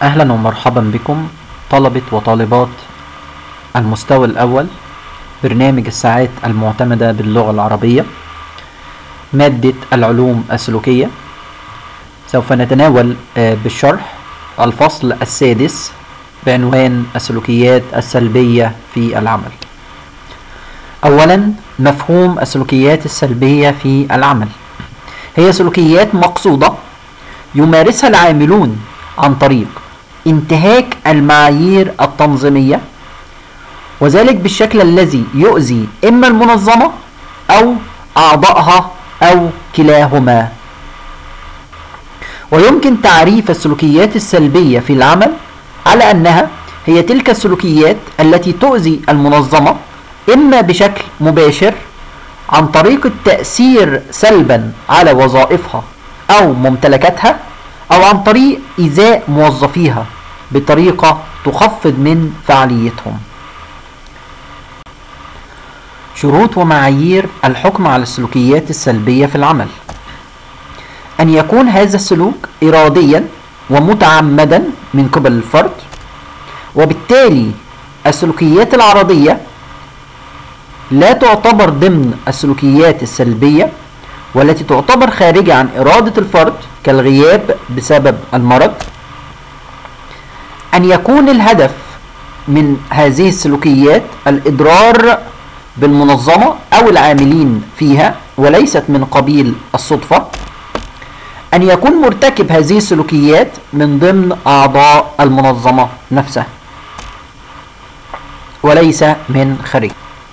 أهلا ومرحبا بكم طلبة وطالبات المستوى الأول برنامج الساعات المعتمدة باللغة العربية مادة العلوم السلوكية. سوف نتناول بالشرح الفصل السادس بعنوان السلوكيات السلبية في العمل. أولا، مفهوم السلوكيات السلبية في العمل هي سلوكيات مقصودة يمارسها العاملون عن طريق انتهاك المعايير التنظيمية، وذلك بالشكل الذي يؤذي إما المنظمة أو أعضائها أو كلاهما. ويمكن تعريف السلوكيات السلبية في العمل على أنها هي تلك السلوكيات التي تؤذي المنظمة إما بشكل مباشر عن طريق التأثير سلبا على وظائفها أو ممتلكاتها، أو عن طريق إيذاء موظفيها بطريقة تخفض من فعاليتهم. شروط ومعايير الحكم على السلوكيات السلبية في العمل: أن يكون هذا السلوك إراديا ومتعمدا من قبل الفرد، وبالتالي السلوكيات العرضية لا تعتبر ضمن السلوكيات السلبية والتي تعتبر خارجة عن إرادة الفرد كالغياب بسبب المرض. أن يكون الهدف من هذه السلوكيات الإضرار بالمنظمة أو العاملين فيها وليست من قبيل الصدفة. أن يكون مرتكب هذه السلوكيات من ضمن أعضاء المنظمة نفسها وليس من خارج.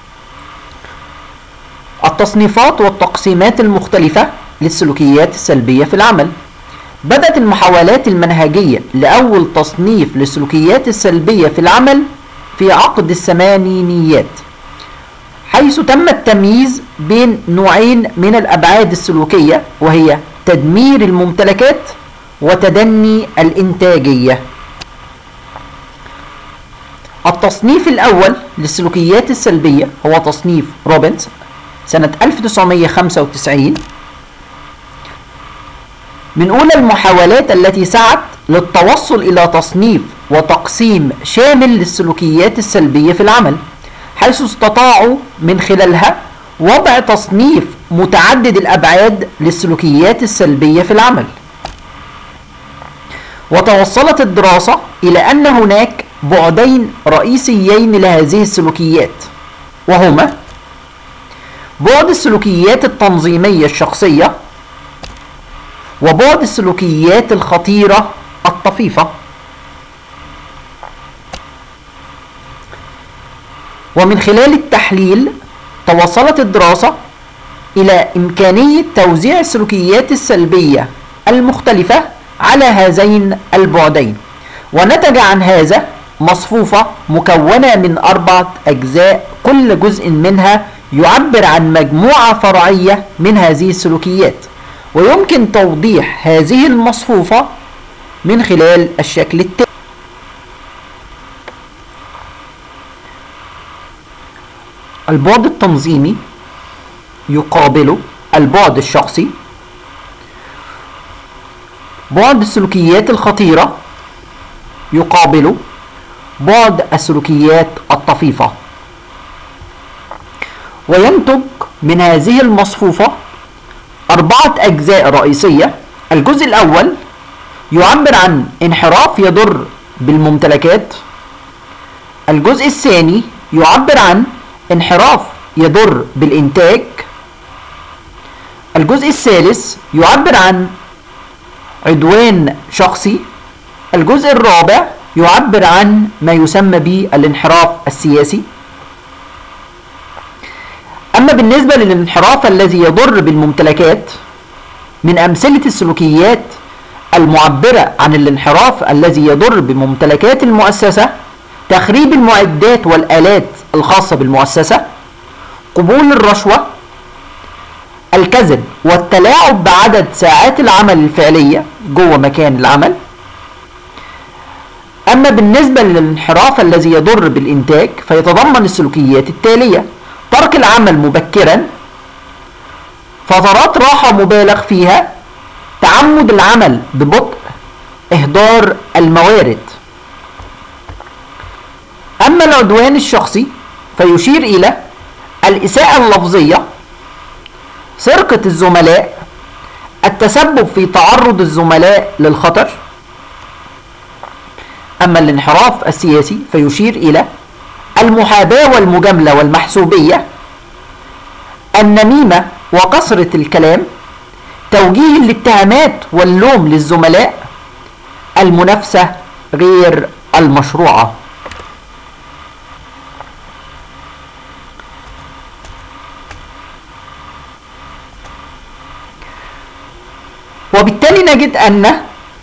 التصنيفات والتقسيمات المختلفة للسلوكيات السلبية في العمل. بدأت المحاولات المنهجية لأول تصنيف للسلوكيات السلبية في العمل في عقد الثمانينيات، حيث تم التمييز بين نوعين من الأبعاد السلوكية، وهي تدمير الممتلكات وتدني الإنتاجية. التصنيف الأول للسلوكيات السلبية هو تصنيف روبنز سنة 1995. من أولى المحاولات التي سعت للتوصل إلى تصنيف وتقسيم شامل للسلوكيات السلبية في العمل، حيث استطاعوا من خلالها وضع تصنيف متعدد الأبعاد للسلوكيات السلبية في العمل. وتوصلت الدراسة إلى أن هناك بعدين رئيسيين لهذه السلوكيات، وهما بعد السلوكيات التنظيمية الشخصية وبعد السلوكيات الخطيرة الطفيفة. ومن خلال التحليل توصلت الدراسة إلى إمكانية توزيع السلوكيات السلبية المختلفة على هذين البعدين، ونتج عن هذا مصفوفة مكونة من 4 أجزاء، كل جزء منها يعبر عن مجموعة فرعية من هذه السلوكيات. ويمكن توضيح هذه المصفوفة من خلال الشكل التالي: البعد التنظيمي يقابل البعد الشخصي. بعد السلوكيات الخطيرة يقابل بعد السلوكيات الطفيفة. وينتج من هذه المصفوفة 4 أجزاء رئيسية. الجزء الأول يعبر عن انحراف يضر بالممتلكات. الجزء الثاني يعبر عن انحراف يضر بالإنتاج. الجزء الثالث يعبر عن عدوان شخصي. الجزء الرابع يعبر عن ما يسمى بالانحراف السياسي. أما بالنسبة للانحراف الذي يضر بالممتلكات، من أمثلة السلوكيات المعبرة عن الانحراف الذي يضر بممتلكات المؤسسة: تخريب المعدات والآلات الخاصة بالمؤسسة، قبول الرشوة، الكذب والتلاعب بعدد ساعات العمل الفعلية جوه مكان العمل. أما بالنسبة للانحراف الذي يضر بالإنتاج فيتضمن السلوكيات التالية: ترك العمل مبكرا، فترات راحة مبالغ فيها، تعمد العمل ببطء، إهدار الموارد. أما العدوان الشخصي فيشير إلى الإساءة اللفظية، سرقة الزملاء، التسبب في تعرض الزملاء للخطر. أما الانحراف السياسي فيشير إلى المحاباة والمجاملة والمحسوبية، النميمة وكثرة الكلام، توجيه الاتهامات واللوم للزملاء، المنافسة غير المشروعة. وبالتالي نجد أن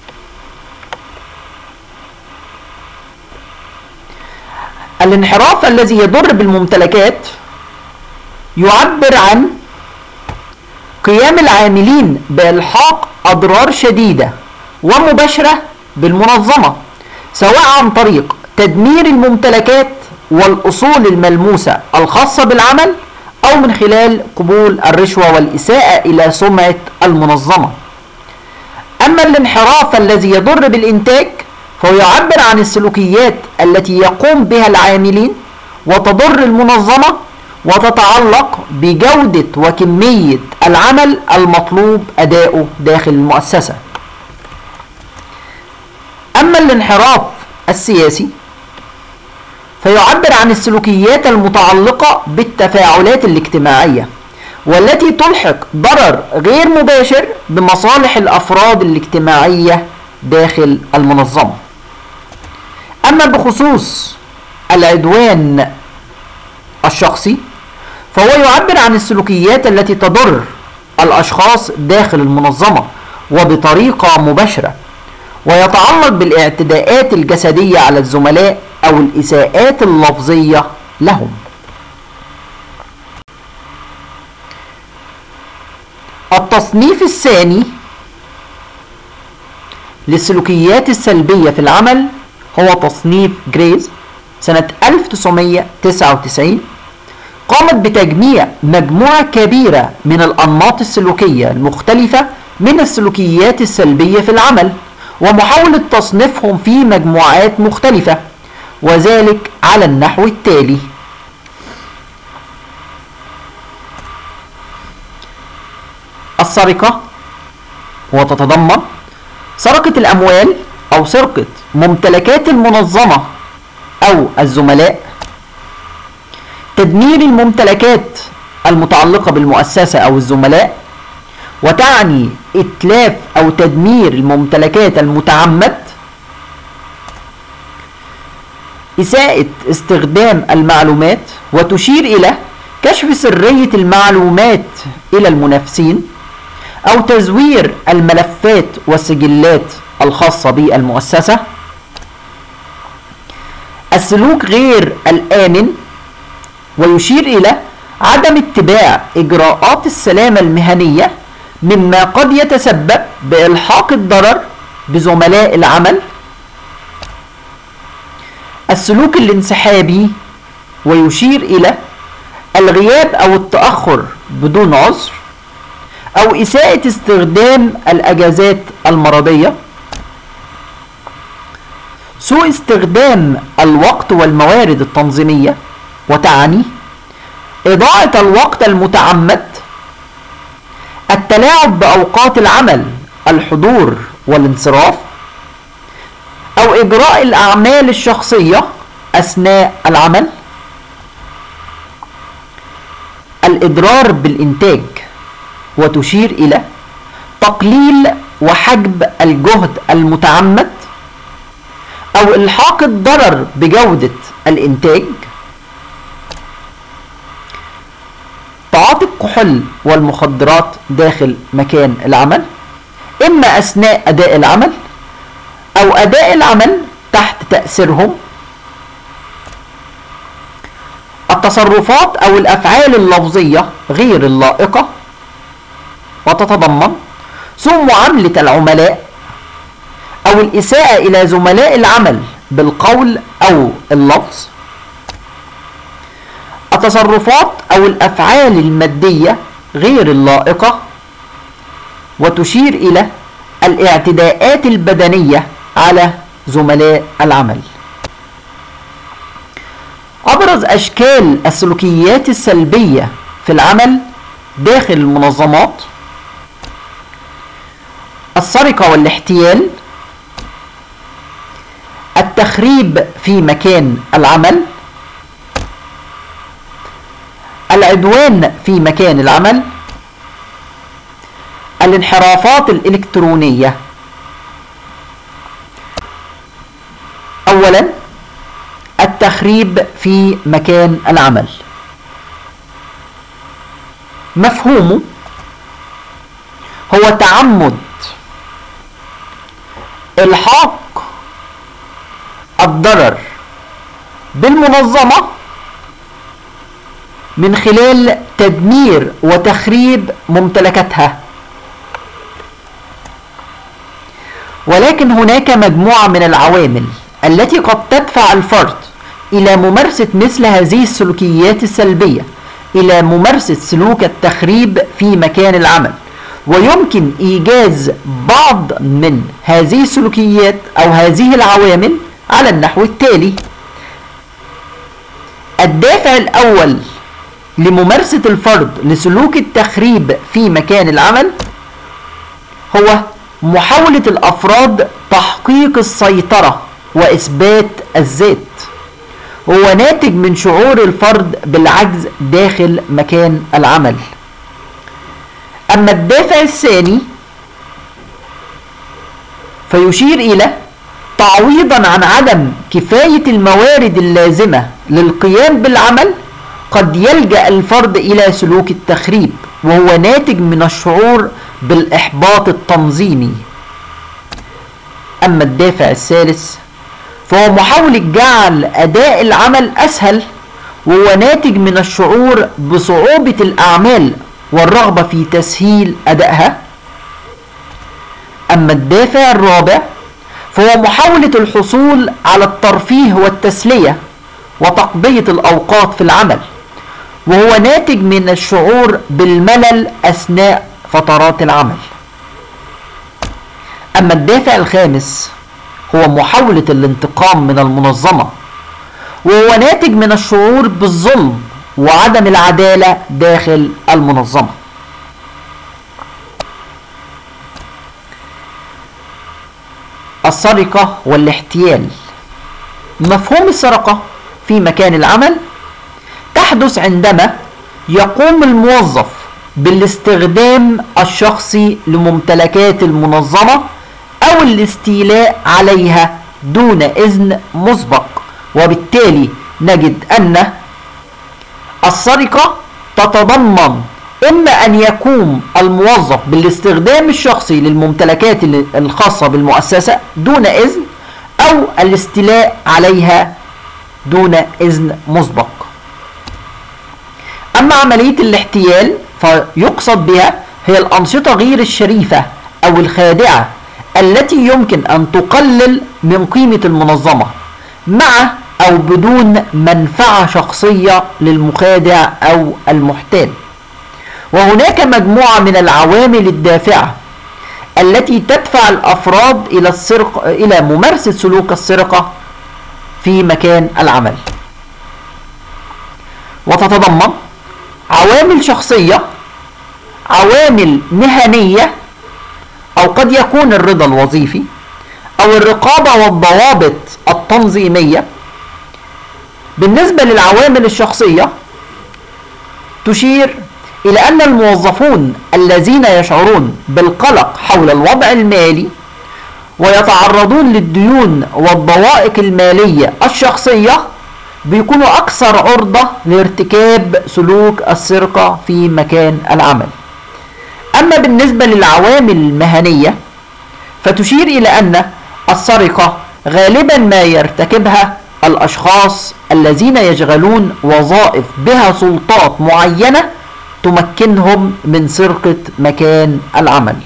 الانحراف الذي يضر بالممتلكات يعبر عن قيام العاملين بإلحاق أضرار شديدة ومباشرة بالمنظمة، سواء عن طريق تدمير الممتلكات والأصول الملموسة الخاصة بالعمل أو من خلال قبول الرشوة والإساءة إلى سمعة المنظمة. أما الانحراف الذي يضر بالإنتاج فهو يعبر عن السلوكيات التي يقوم بها العاملين وتضر المنظمة وتتعلق بجودة وكمية العمل المطلوب أداؤه داخل المؤسسة. أما الانحراف السياسي فيعبر عن السلوكيات المتعلقة بالتفاعلات الاجتماعية والتي تلحق ضرر غير مباشر بمصالح الأفراد الاجتماعية داخل المنظمة. أما بخصوص العدوان الشخصي فهو يعبر عن السلوكيات التي تضر الأشخاص داخل المنظمة وبطريقة مباشرة، ويتعلق بالاعتداءات الجسدية على الزملاء أو الإساءات اللفظية لهم. التصنيف الثاني للسلوكيات السلبية في العمل هو تصنيف جريز سنة 1999، قامت بتجميع مجموعة كبيرة من الأنماط السلوكية المختلفة من السلوكيات السلبية في العمل ومحاولة تصنيفهم في مجموعات مختلفة، وذلك على النحو التالي: السرقة، وتتضمن سرقة الأموال أو سرقة ممتلكات المنظمة أو الزملاء، تدمير الممتلكات المتعلقة بالمؤسسة أو الزملاء، وتعني إتلاف أو تدمير الممتلكات المتعمد، إساءة استخدام المعلومات وتشير إلى كشف سرية المعلومات إلى المنافسين، أو تزوير الملفات والسجلات الخاصة بالمؤسسة. السلوك غير الآمن ويشير إلى عدم اتباع إجراءات السلامة المهنية مما قد يتسبب بإلحاق الضرر بزملاء العمل. السلوك الانسحابي ويشير إلى الغياب أو التأخر بدون عذر، أو إساءة استخدام الأجازات المرضية. سوء استخدام الوقت والموارد التنظيمية وتعني إضاعة الوقت المتعمد، التلاعب بأوقات العمل، الحضور والانصراف، أو إجراء الأعمال الشخصية أثناء العمل. الإضرار بالإنتاج وتشير إلى تقليل وحجب الجهد المتعمد أو إلحاق الضرر بجودة الإنتاج. تعاطي الكحول والمخدرات داخل مكان العمل، إما أثناء أداء العمل أو أداء العمل تحت تأثيرهم. التصرفات أو الأفعال اللفظية غير اللائقة وتتضمن سوء معاملة العملاء أو الإساءة إلى زملاء العمل بالقول أو اللفظ. التصرفات أو الأفعال المادية غير اللائقة وتشير إلى الاعتداءات البدنية على زملاء العمل. أبرز أشكال السلوكيات السلبية في العمل داخل المنظمات: السرقة والاحتيال، التخريب في مكان العمل، العدوان في مكان العمل، الانحرافات الإلكترونية. أولا، التخريب في مكان العمل. مفهومه هو تعمد إلحاق الضرر بالمنظمة من خلال تدمير وتخريب ممتلكاتها. ولكن هناك مجموعة من العوامل التي قد تدفع الفرد إلى ممارسة مثل هذه السلوكيات السلبية، إلى ممارسة سلوك التخريب في مكان العمل. ويمكن إيجاز بعض من هذه السلوكيات أو هذه العوامل على النحو التالي: الدافع الأول لممارسة الفرد لسلوك التخريب في مكان العمل هو محاولة الأفراد تحقيق السيطرة وإثبات الذات، هو ناتج من شعور الفرد بالعجز داخل مكان العمل. أما الدافع الثاني فيشير إلى تعويضا عن عدم كفاية الموارد اللازمة للقيام بالعمل، قد يلجأ الفرد إلى سلوك التخريب، وهو ناتج من الشعور بالإحباط التنظيمي. أما الدافع الثالث فهو محاولة جعل أداء العمل أسهل، وهو ناتج من الشعور بصعوبة الأعمال والرغبة في تسهيل أدائها. أما الدافع الرابع فهو محاولة الحصول على الترفيه والتسلية وتقضية الأوقات في العمل، وهو ناتج من الشعور بالملل أثناء فترات العمل. أما الدافع الخامس هو محاولة الانتقام من المنظمة، وهو ناتج من الشعور بالظلم وعدم العدالة داخل المنظمة. السرقة والاحتيال. مفهوم السرقة في مكان العمل تحدث عندما يقوم الموظف بالاستخدام الشخصي لممتلكات المنظمة أو الاستيلاء عليها دون إذن مسبق، وبالتالي نجد أن السرقة تتضمن إما أن يقوم الموظف بالاستخدام الشخصي للممتلكات الخاصة بالمؤسسة دون إذن، أو الاستيلاء عليها دون إذن مسبق. أما عملية الاحتيال فيقصد بها هي الأنشطة غير الشريفة أو الخادعة التي يمكن أن تقلل من قيمة المنظمة مع أو بدون منفعة شخصية للمخادع أو المحتال. وهناك مجموعة من العوامل الدافعة التي تدفع الأفراد إلى ممارسة سلوك السرقة في مكان العمل، وتتضمن عوامل شخصية، عوامل مهنية، أو قد يكون الرضا الوظيفي، أو الرقابة والضوابط التنظيمية. بالنسبة للعوامل الشخصية تشير إلى أن الموظفون الذين يشعرون بالقلق حول الوضع المالي ويتعرضون للديون والضوائق المالية الشخصية بيكونوا أكثر عرضة لارتكاب سلوك السرقة في مكان العمل. أما بالنسبة للعوامل المهنية فتشير إلى أن السرقة غالبا ما يرتكبها الأشخاص الذين يشغلون وظائف بها سلطات معينة تمكنهم من سرقة مكان العمل.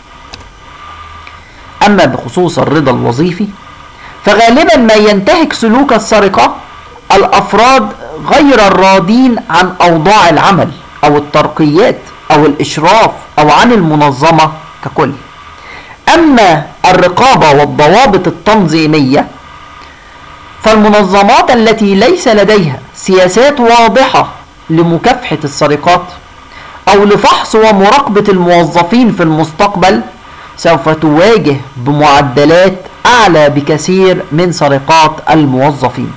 أما بخصوص الرضا الوظيفي فغالبا ما ينتهك سلوك السرقة الأفراد غير الراضين عن أوضاع العمل أو الترقيات أو الإشراف أو عن المنظمة ككل. أما الرقابة والضوابط التنظيمية فالمنظمات التي ليس لديها سياسات واضحة لمكافحة السرقات أو لفحص ومراقبة الموظفين في المستقبل سوف تواجه بمعدلات أعلى بكثير من سرقات الموظفين.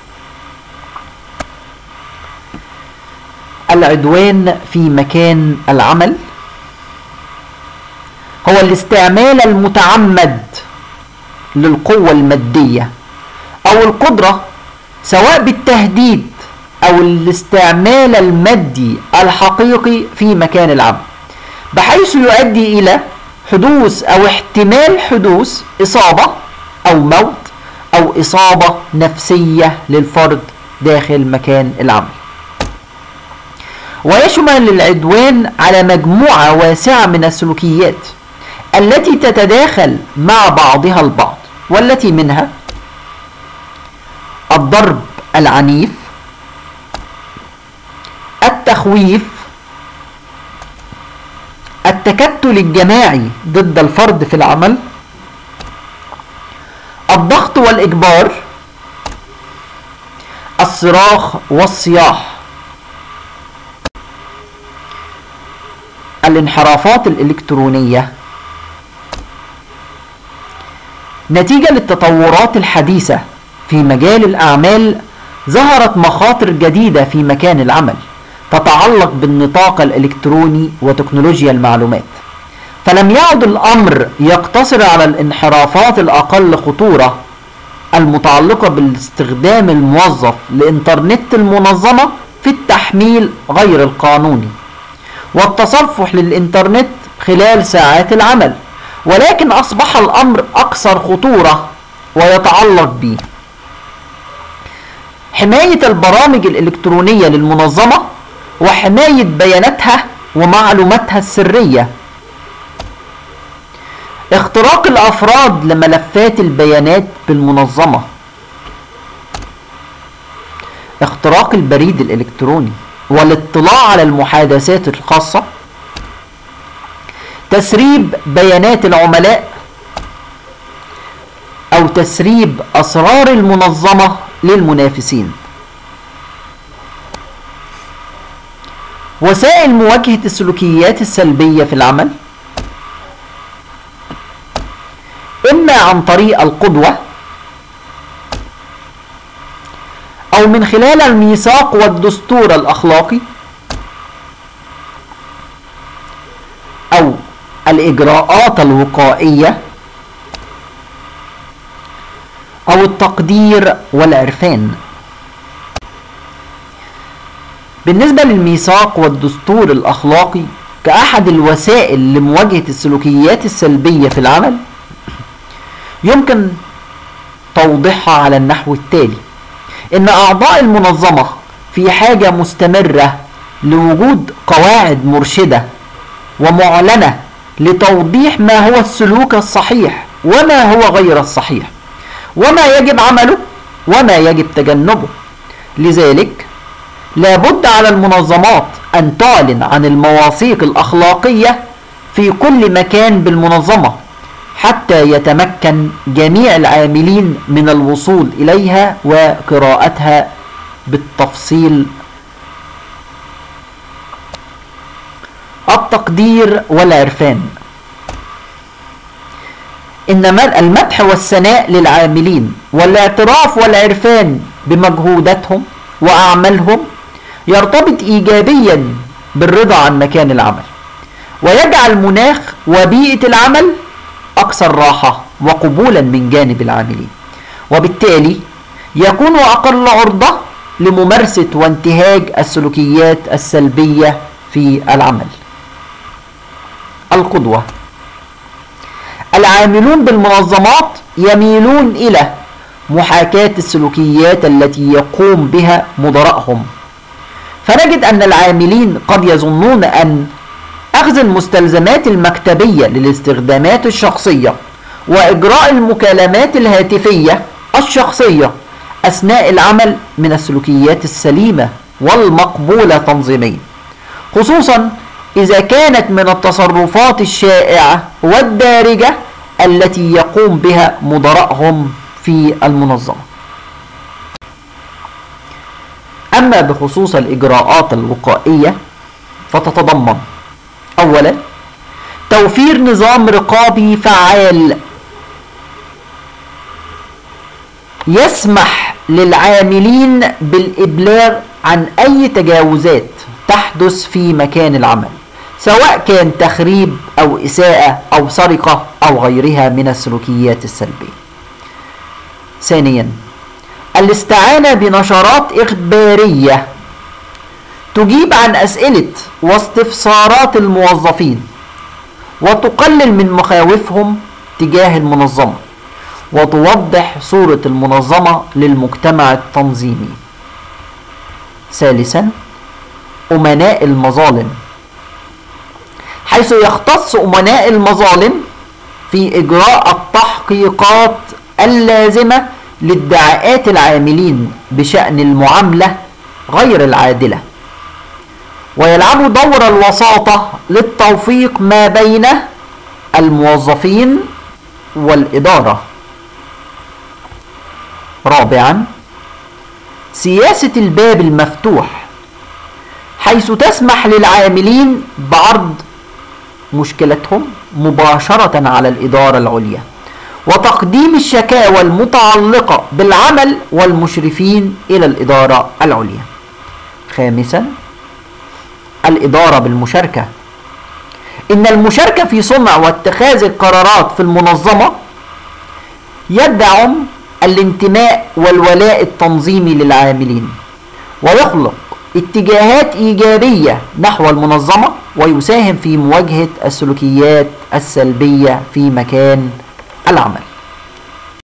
العدوان في مكان العمل هو الاستعمال المتعمد للقوة المادية أو القدرة سواء بالتهديد أو الاستعمال المادي الحقيقي في مكان العمل، بحيث يؤدي إلى حدوث أو احتمال حدوث إصابة أو موت أو إصابة نفسية للفرد داخل مكان العمل. ويشمل العدوان على مجموعة واسعة من السلوكيات التي تتداخل مع بعضها البعض، والتي منها الضرب العنيف، التخويف، التكتل الجماعي ضد الفرد في العمل، الضغط والإجبار، الصراخ والصياح. الانحرافات الإلكترونية نتيجة للتطورات الحديثة في مجال الأعمال ظهرت مخاطر جديدة في مكان العمل تتعلق بالنطاق الإلكتروني وتكنولوجيا المعلومات، فلم يعد الأمر يقتصر على الانحرافات الأقل خطورة المتعلقة باستخدام الموظف لإنترنت المنظمة في التحميل غير القانوني والتصفح للإنترنت خلال ساعات العمل، ولكن أصبح الأمر أكثر خطورة ويتعلق به حماية البرامج الإلكترونية للمنظمة وحماية بياناتها ومعلوماتها السرية، اختراق الأفراد لملفات البيانات بالمنظمة، اختراق البريد الإلكتروني والاطلاع على المحادثات الخاصة، تسريب بيانات العملاء أو تسريب أسرار المنظمة للمنافسين. وسائل مواجهة السلوكيات السلبية في العمل إما عن طريق القدوة أو من خلال الميثاق والدستور الأخلاقي أو الإجراءات الوقائية أو التقدير والعرفان. بالنسبة للميثاق والدستور الأخلاقي كأحد الوسائل لمواجهة السلوكيات السلبية في العمل يمكن توضيحها على النحو التالي: إن أعضاء المنظمة في حاجة مستمرة لوجود قواعد مرشدة ومعلنة لتوضيح ما هو السلوك الصحيح وما هو غير الصحيح، وما يجب عمله وما يجب تجنبه. لذلك لابد على المنظمات أن تعلن عن المواثيق الأخلاقية في كل مكان بالمنظمة حتى يتمكن جميع العاملين من الوصول إليها وقراءتها بالتفصيل. التقدير والعرفان: إنما المدح والثناء للعاملين والاعتراف والعرفان بمجهوداتهم وأعمالهم يرتبط إيجابيا بالرضا عن مكان العمل، ويجعل مناخ وبيئة العمل أكثر راحة وقبولا من جانب العاملين، وبالتالي يكون أقل عرضة لممارسة وانتهاج السلوكيات السلبية في العمل. القدوة: العاملون بالمنظمات يميلون إلى محاكاة السلوكيات التي يقوم بها مدراءهم، فنجد أن العاملين قد يظنون أن أخذ المستلزمات المكتبية للاستخدامات الشخصية وإجراء المكالمات الهاتفية الشخصية أثناء العمل من السلوكيات السليمة والمقبولة تنظيميا، خصوصا إذا كانت من التصرفات الشائعة والدارجة التي يقوم بها مدراءهم في المنظمة. أما بخصوص الإجراءات الوقائية فتتضمن: أولا، توفير نظام رقابي فعال يسمح للعاملين بالإبلاغ عن أي تجاوزات تحدث في مكان العمل، سواء كان تخريب أو إساءة أو سرقة أو غيرها من السلوكيات السلبية. ثانيا، الاستعانة بنشرات إخبارية تجيب عن أسئلة واستفسارات الموظفين وتقلل من مخاوفهم تجاه المنظمة وتوضح صورة المنظمة للمجتمع التنظيمي. ثالثا، أمناء المظالم، حيث يختص أمناء المظالم في إجراء التحقيقات اللازمة لادعاءات العاملين بشأن المعاملة غير العادلة، ويلعبوا دور الوساطة للتوفيق ما بين الموظفين والإدارة. رابعا، سياسة الباب المفتوح، حيث تسمح للعاملين بعرض مشكلتهم مباشرة على الإدارة العليا وتقديم الشكاوى المتعلقة بالعمل والمشرفين إلى الإدارة العليا. خامسا، الإدارة بالمشاركة، إن المشاركة في صنع واتخاذ القرارات في المنظمة يدعم الانتماء والولاء التنظيمي للعاملين ويخلق اتجاهات إيجابية نحو المنظمة ويساهم في مواجهة السلوكيات السلبية في مكان العمل.